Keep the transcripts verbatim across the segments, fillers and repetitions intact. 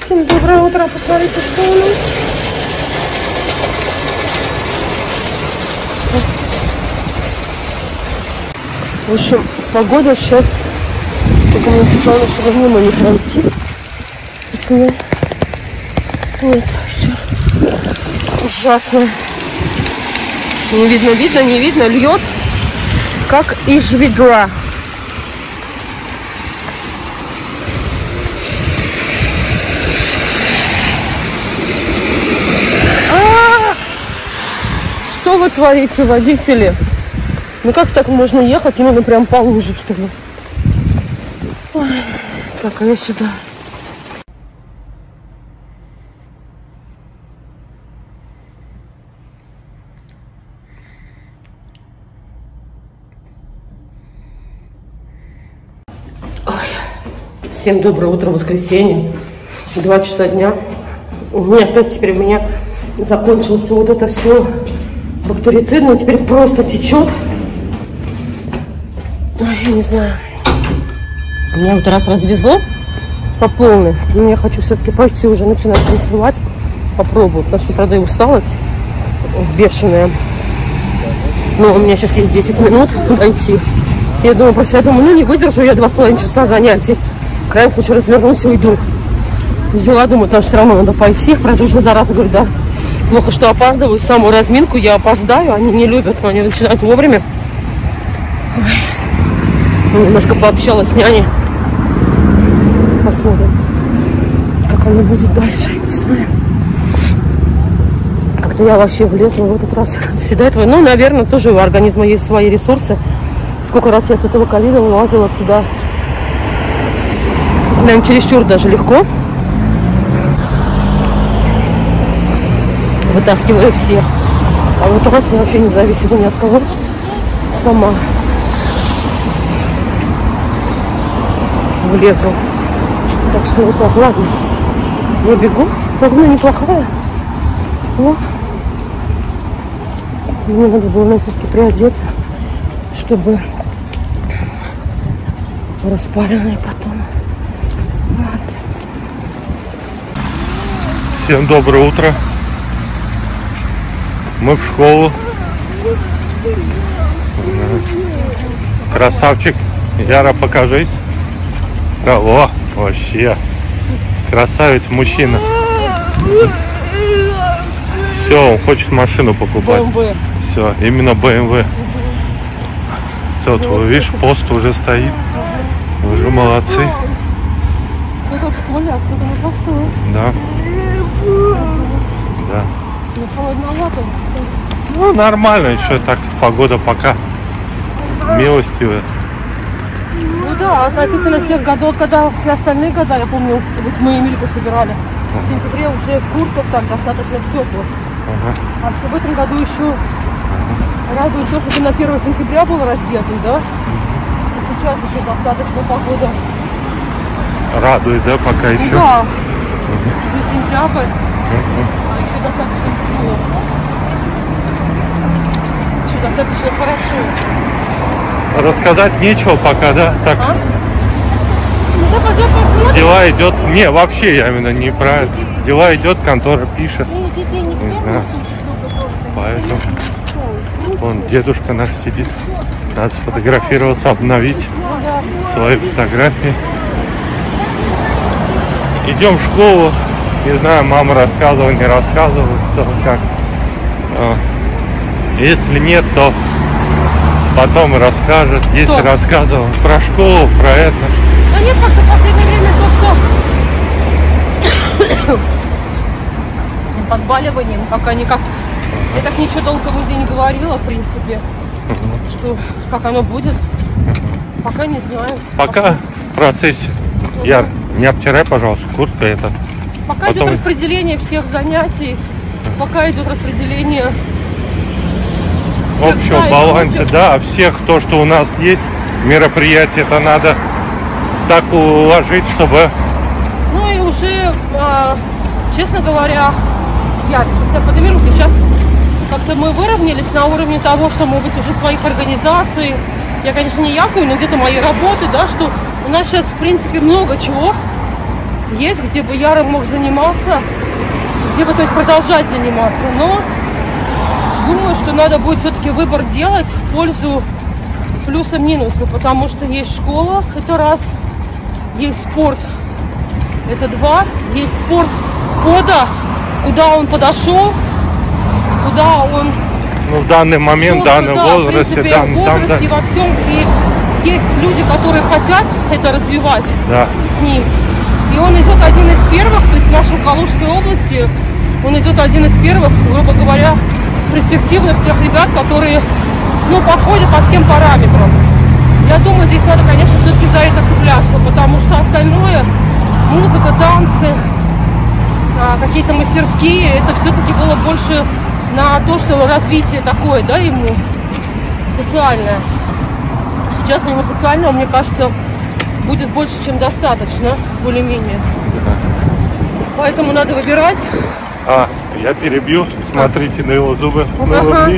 Всем доброе утро. Посмотрите, что у нас. В общем, погода сейчас, только мне сказала, что мимо не пройти. Если вот, все ужасно. Не видно, видно, не видно, льет, как из ведра. А-а-а! Что вы творите, водители? Ну как так можно ехать именно прям по луже, что ли? Ой. Так, а я сюда. Ой. Всем доброе утро, воскресенье. Два часа дня. У меня опять теперь у меня закончилось вот это все бактерицидное. Теперь просто течет. Ой, я не знаю. Меня вот раз развезло по полной. Но я хочу все-таки пойти уже начинать танцевать. Попробую, потому что, правда, и усталость бешеная. Но у меня сейчас есть десять минут дойти. Я думаю, просто я думаю, ну не выдержу я два с половиной часа занятий. В крайнем случае развернусь и уйду. Взяла, думаю, там все равно надо пойти. Правда, уже зараза, говорю, да. Плохо, что опаздываю. Самую разминку я опоздаю. Они не любят, но они начинают вовремя. Немножко пообщалась с няней. Посмотрим, как оно будет дальше. Не знаю. Как-то я вообще влезла в этот раз. Всегда этого. Ну, наверное, тоже у организма есть свои ресурсы. Сколько раз я с этого ковида вылазила всегда. Наверное, чересчур даже легко. Вытаскиваю всех. А вот раз я вообще не зависела ни от кого. Сама влезла. Так что вот так, ладно. Я бегу. Погода неплохая. Тепло. Мне надо было все-таки приодеться, чтобы распаренные потом. Вот. Всем доброе утро. Мы в школу. Красавчик. Яра, покажись. О, вообще. Красавец мужчина. Все, он хочет машину покупать. бэ эм вэ. Все, именно бэ эм вэ. Все, вот, видишь, пост уже стоит. Вы же молодцы. Кто-то в школе, а кто-то на посту. Да. Да. Ну, холодновато. Ну, нормально, еще так, погода пока милостивая. Ну да, относительно тех годов, когда все остальные года, я помню, вот мы Эмильку собирали, ага. В сентябре уже в куртках так достаточно тепло. Ага. А в этом году еще ага. Радует то, что ты на первое сентября был раздетый, да? И сейчас еще достаточно погода. Радует, да, пока еще? Да. Ага. Уже сентябрь, ага. А еще достаточно тепло. Еще достаточно хорошо. Рассказать нечего пока, да? Так. А? Ну, пойдем посмотрим. Дела идет. Не, вообще я именно не про. Дела идет, контора пишет. Не знаю. Поэтому. Вон дедушка наш сидит. Надо сфотографироваться, обновить свои фотографии. Идем в школу. Не знаю, мама рассказывала, не рассказывала, что как. Если нет, то потом расскажет, если что? Рассказывал про школу, про это. Да нет, как-то в последнее время то, что подбаливанием пока никак. Я так ничего долго вроде не говорила, в принципе. Uh-huh. Что, как оно будет, uh-huh. Пока не знаю. Пока в процессе. Uh-huh. Яр, не обтирай, пожалуйста, куртка это. Пока потом... идет распределение всех занятий, uh-huh. Пока идет распределение в общем балансе, да, всех то, что у нас есть, мероприятие, это надо так уложить, чтобы... Ну и уже, э, честно говоря, я подниму руки, сейчас как-то мы выровнялись на уровне того, что, может быть, уже своих организаций. Я, конечно, не якую, но где-то мои работы, да, что у нас сейчас, в принципе, много чего есть, где бы Яра мог заниматься, где бы, то есть, продолжать заниматься. Но думаю, что надо будет все-таки выбор делать в пользу плюса-минуса, потому что есть школа, это раз, есть спорт, это два, есть спорт кода, куда он подошел, куда он... Ну, в данный момент, в данном да, возрасте, в принципе, там, в возрасте там, да. и во всем. И есть люди, которые хотят это развивать Да. с ним. И он идет один из первых, то есть в нашей Калужской области, он идет один из первых, грубо говоря, перспективных тех ребят, которые, ну, подходят по всем параметрам. Я думаю, здесь надо, конечно, все-таки за это цепляться, потому что остальное, музыка, танцы, какие-то мастерские, это все-таки было больше на то, что развитие такое, да, ему социальное. Сейчас у него социального, мне кажется, будет больше, чем достаточно, более-менее. Да. Поэтому надо выбирать. А, я перебью. Смотрите на его зубы. Ага. Улыбнись.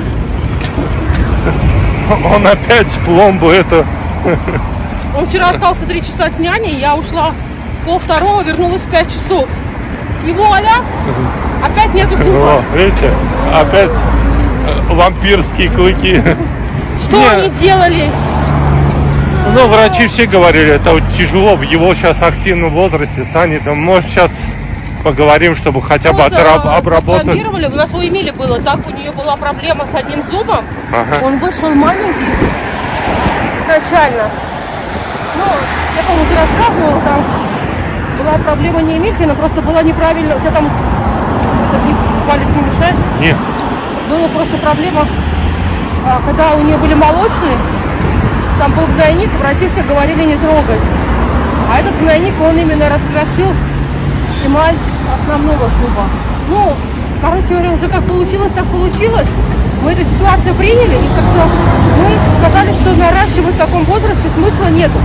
Он опять пломбу это. Он вчера остался три часа с няней, я ушла пол второго, вернулась в пять часов. И вуаля, опять нету зуба. О, видите, опять вампирские клыки. Что Не. они делали? Ну, врачи все говорили, это тяжело, в его сейчас активном возрасте станет. Может, сейчас поговорим, чтобы хотя бы отраб- обработать. У нас у Эмили было так, у нее была проблема с одним зубом. Ага. Он вышел маленький изначально. Ну, я, по-моему, уже рассказывала, там была проблема не Эмильки, но просто была неправильно. У тебя там этот палец не мешает? Нет. Была просто проблема, когда у нее были молочные. Там был гнойник, и врачи все говорили не трогать. А этот гнойник, он именно раскрошил эмаль основного зуба. Ну, короче говоря, уже как получилось, так получилось. Мы эту ситуацию приняли, и как-то мы сказали, что наращивать в таком возрасте смысла нету.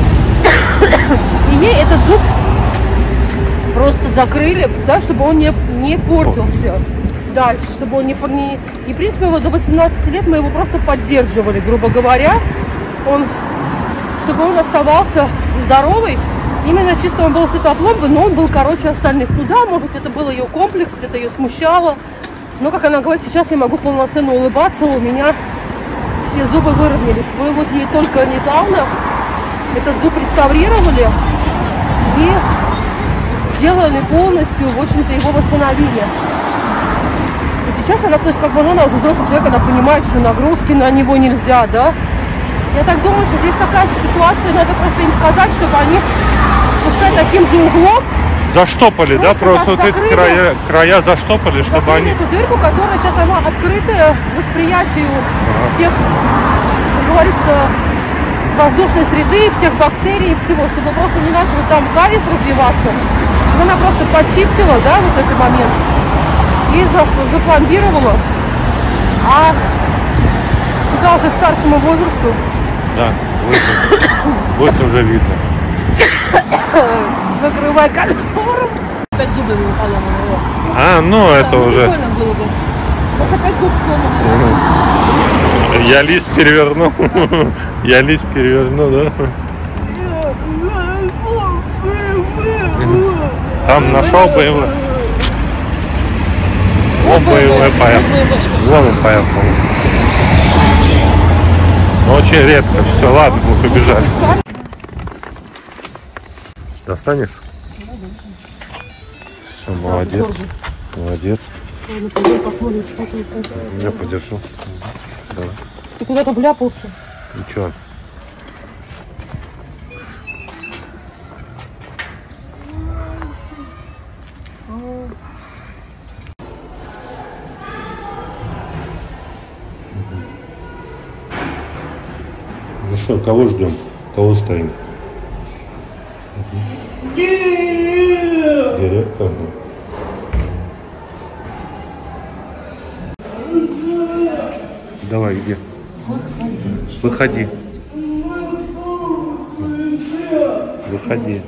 И ей этот зуб просто закрыли, да, чтобы он не, не портился дальше, чтобы он не, не... И, в принципе, вот до восемнадцати лет мы его просто поддерживали, грубо говоря. Он, чтобы он оставался здоровый, именно чисто он был с этой пломбы, но он был короче остальных. Ну да, может быть, это был ее комплекс, это ее смущало. Но, как она говорит, сейчас я могу полноценно улыбаться, у меня все зубы выровнялись. Мы вот ей только недавно этот зуб реставрировали и сделали полностью, в общем-то, его восстановили. И сейчас она, то есть, как бы, ну, она уже взрослый человек, она понимает, что нагрузки на него нельзя, да. Я так думаю, что здесь такая же ситуация, надо просто им сказать, чтобы они, пускай таким же углом, Заштопали, да? Просто вот эти закрыли, края, края заштопали, чтобы закрыли они... эту дырку, которая сейчас она открытая восприятию всех, как говорится, воздушной среды, всех бактерий и всего, чтобы просто не начал там кариес развиваться. Чтобы она просто почистила, да, вот этот момент и запломбировала. А куда уже старшему возрасту? Да, будет, будет уже видно. Закрывай контору. Опять зубы были поломаны. А, ну Да, это ну, уже... прикольно было бы. У нас опять зуб сломан. Я лист переверну. Я лист переверну, да? Там нашел бы его. О, боевой поехал. Вон он поехал. Очень редко. Все, ладно, мы побежали. Достанешь? Все, молодец. Молодец. Ладно, пойдем посмотрим, что тут. Я подержу. Да. Ты куда-то вляпался. Ничего. Ну что, кого ждем? Кого стоим? Директор. Давай, где? Выходи. Выходи.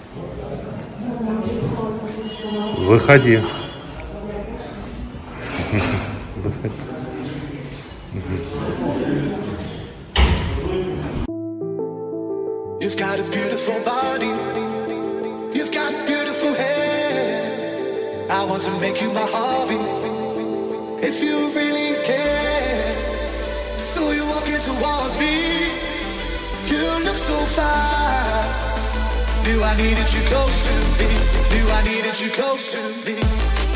Выходи. Выходи. You've got a beautiful body. You've got beautiful I want to make you my hobby. If you really care, so you're walking towards me. You look so fine. Knew I needed you close to me. Knew I needed you close to me.